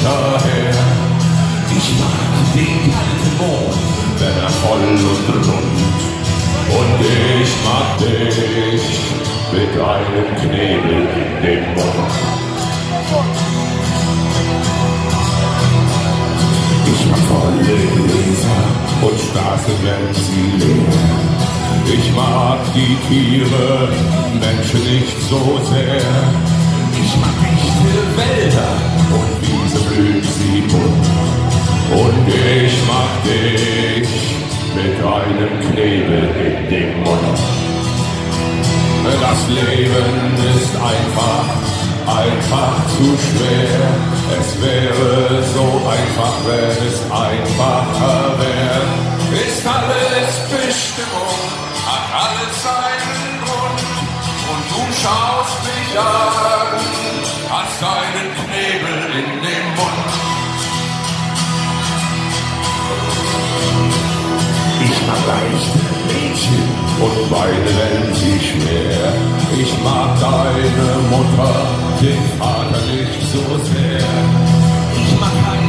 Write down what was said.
hinterher. Ich mag den kalten Mond, wenn er voll und rund. Und ich mag dich mit einem Knebel in dem Mund. Ich mag volle Gläser und Straßen, wenn sie leer. Ich mag die Tiere, Menschen nicht so sehr. Ich mag dichte Wälder und Wiese blüht sie bunt. Und ich mag dich mit einem Knebel in dem Mund. Das Leben ist einfach zu schwer. Es wäre so einfach, wenn es einfacher wäre. Ist alles Bestimmung, hat alles seinen Grund. Und du schaust mich an, hast einen Knebel in dem Mund. Ich mag leichte Mädchen und Beine, wenn sie schwer. Ich mag deine Mutter, den Vater nicht so sehr. Ich mag